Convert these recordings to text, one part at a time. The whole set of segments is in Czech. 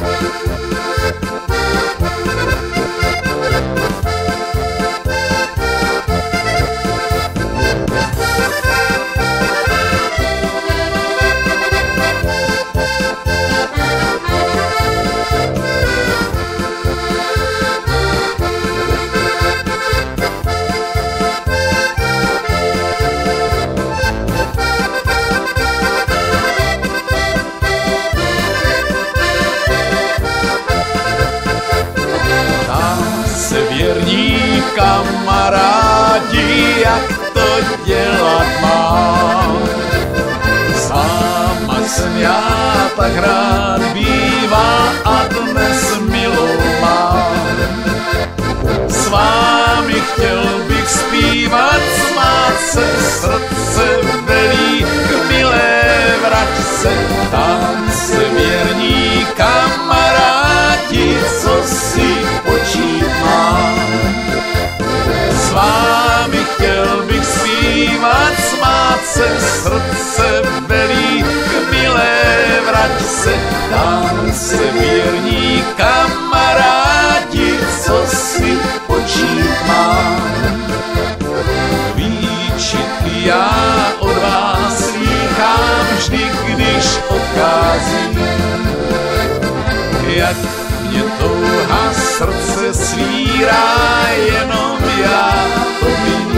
Věrní kamarádi, jak to dělat mám. Sám jsem já tak rád bývá a dnes milou mám. S vámi chtěl bych zpívat, smát se, srdce velí k milé vračce. Tam se věrní kamarádi, co si počít mám. S vámi chtěl bych zpívat, smát se, srdce velí k milé vračce. Tam se věrní kamarádi, co si počít mám. Výčitky já od vás slýchám vždy, když odcházím. Jak mě touha srdce svírá, jenom já to vím.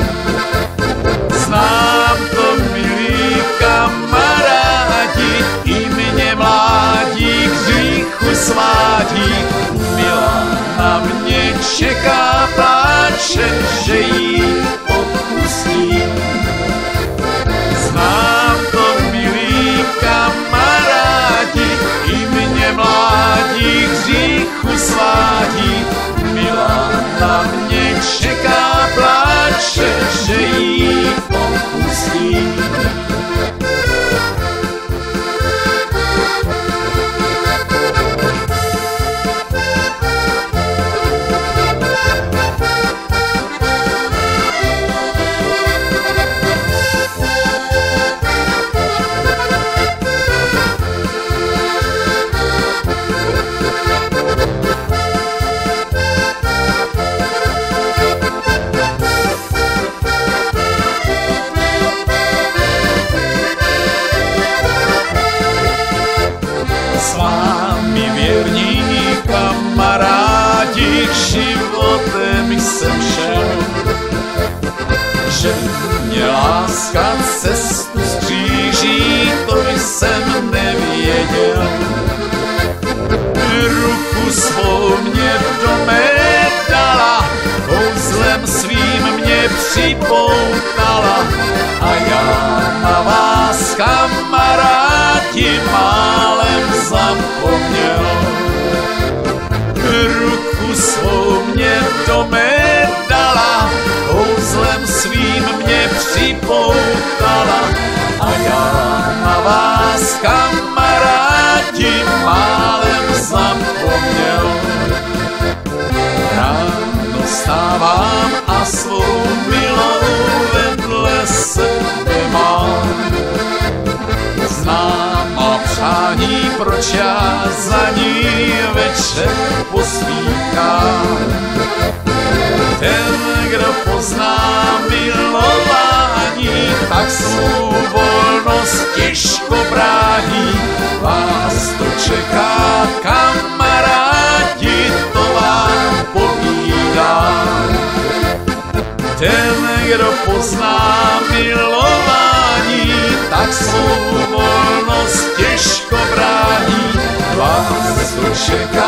Znám to, milí kamarádi, i mě mládí k hříchu svádí. Milá na mě čeká, pláče, že jí odpustím. Znám to, milí kamarádi, i mě mládí k hříchu svádí. Milá na mě čeká, pláče, že jí odpustím. S vámi věrní kamarádi, životem jsem šel, že mě láska cestu skříží, to jsem nevěděl. Ruku svou mě do mé dala, kouzlem svým mě připoutala a já na vás, kamarádi, málem zapomněl. Ruku svou mě do mé dala, kouzlem svým mě připoutala a já na vás, kamarádi, málem zapomněl. Ráno stávám a svou milou vedle sebe mám. Znám a přání, proč já za ní večer pospíchám. Ten, kdo pozná milování, tak svou volnost těžko brání. Vás to čeká, kamarádi, to vám povídám. Ten, kdo pozná milování, tak svou volnost těžko brání. Vás to čeká,